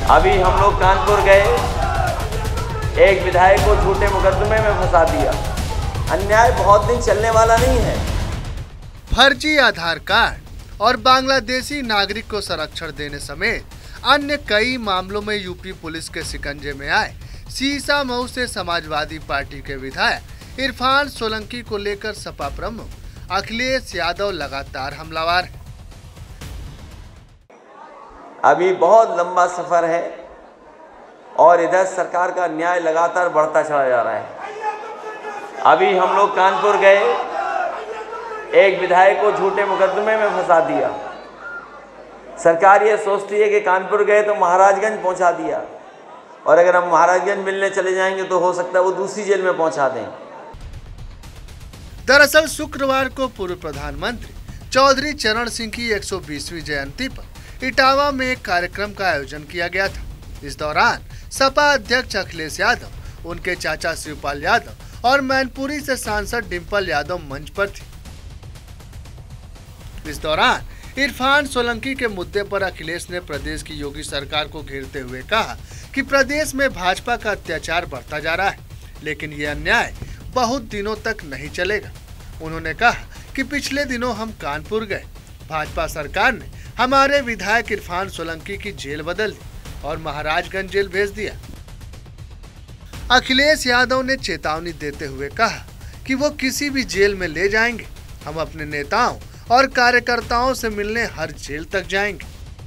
अभी हम लोग कानपुर गए, एक विधायक को झूठे मुकदमे में फंसा दिया। अन्याय बहुत दिन चलने वाला नहीं है। फर्जी आधार कार्ड और बांग्लादेशी नागरिक को संरक्षण देने समेत अन्य कई मामलों में यूपी पुलिस के शिकंजे में आए सीसामऊ से समाजवादी पार्टी के विधायक इरफान सोलंकी को लेकर सपा प्रमुख अखिलेश यादव लगातार हमलावर है। अभी बहुत लंबा सफर है और इधर सरकार का न्याय लगातार बढ़ता चला जा रहा है। अभी हम लोग कानपुर गए, एक विधायक को झूठे मुकदमे में फंसा दिया। सरकार ये सोचती है कि कानपुर गए तो महाराजगंज पहुंचा दिया, और अगर हम महाराजगंज मिलने चले जाएंगे तो हो सकता है वो दूसरी जेल में पहुंचा दें। दरअसल शुक्रवार को पूर्व प्रधानमंत्री चौधरी चरण सिंह की 120वीं जयंती पर इटावा में एक कार्यक्रम का आयोजन किया गया था। इस दौरान सपा अध्यक्ष अखिलेश यादव, उनके चाचा शिवपाल यादव और मैनपुरी से सांसद डिंपल यादव मंच पर थी। इस दौरान इरफान सोलंकी के मुद्दे पर अखिलेश ने प्रदेश की योगी सरकार को घेरते हुए कहा कि प्रदेश में भाजपा का अत्याचार बढ़ता जा रहा है, लेकिन ये अन्याय बहुत दिनों तक नहीं चलेगा। उन्होंने कहा कि पिछले दिनों हम कानपुर गए, भाजपा सरकार ने हमारे विधायक इरफान सोलंकी की जेल बदल दी और महाराजगंज जेल भेज दिया। अखिलेश यादव ने चेतावनी देते हुए कहा कि वो किसी भी जेल में ले जाएंगे। हम अपने नेताओं और कार्यकर्ताओं से मिलने हर जेल तक जाएंगे।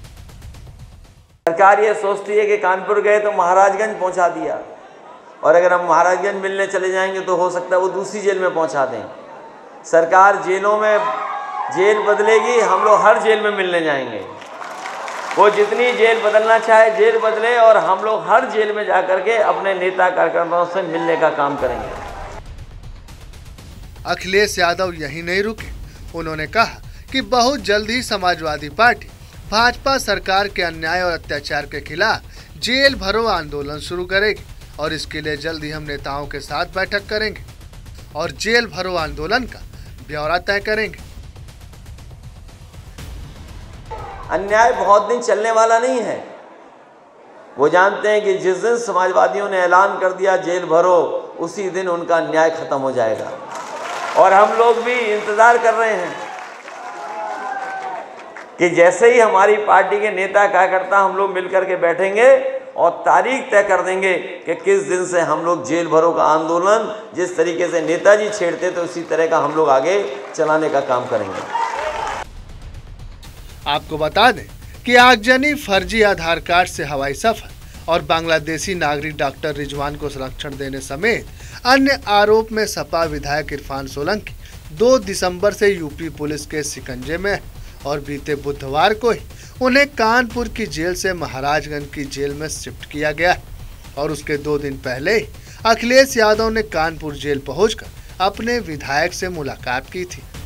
सरकार ये सोचती है कि कानपुर गए तो महाराजगंज पहुंचा दिया, और अगर हम महाराजगंज मिलने चले जाएंगे तो हो सकता है वो दूसरी जेल में पहुंचा दें। सरकार जेलों में जेल बदलेगी, हम लोग हर जेल में मिलने जाएंगे। वो जितनी जेल बदलना चाहे जेल बदले, और हम लोग हर जेल में जाकर के अपने नेता कार्यकर्ताओं से मिलने का काम करेंगे। अखिलेश यादव यही नहीं रुके। उन्होंने कहा कि बहुत जल्द ही समाजवादी पार्टी भाजपा सरकार के अन्याय और अत्याचार के खिलाफ जेल भरो आंदोलन शुरू करेगी, और इसके लिए जल्द ही हम नेताओं के साथ बैठक करेंगे और जेल भरो आंदोलन का ब्यौरा तय करेंगे। अन्याय बहुत दिन चलने वाला नहीं है। वो जानते हैं कि जिस दिन समाजवादियों ने ऐलान कर दिया जेल भरो, उसी दिन उनका न्याय खत्म हो जाएगा। और हम लोग भी इंतजार कर रहे हैं कि जैसे ही हमारी पार्टी के नेता कार्यकर्ता हम लोग मिलकर के बैठेंगे और तारीख तय कर देंगे कि किस दिन से हम लोग जेल भरो का आंदोलन जिस तरीके से नेताजी छेड़ते थे उसी तरह का हम लोग आगे चलाने का काम करेंगे। आपको बता दें कि आगजनी, फर्जी आधार कार्ड से हवाई सफर और बांग्लादेशी नागरिक डॉक्टर रिजवान को संरक्षण देने समेत अन्य आरोप में सपा विधायक इरफान सोलंकी 2 दिसंबर से यूपी पुलिस के शिकंजे में है, और बीते बुधवार को ही उन्हें कानपुर की जेल से महाराजगंज की जेल में शिफ्ट किया गया है। और उसके 2 दिन पहले ही अखिलेश यादव ने कानपुर जेल पहुंचकर अपने विधायक से मुलाकात की थी।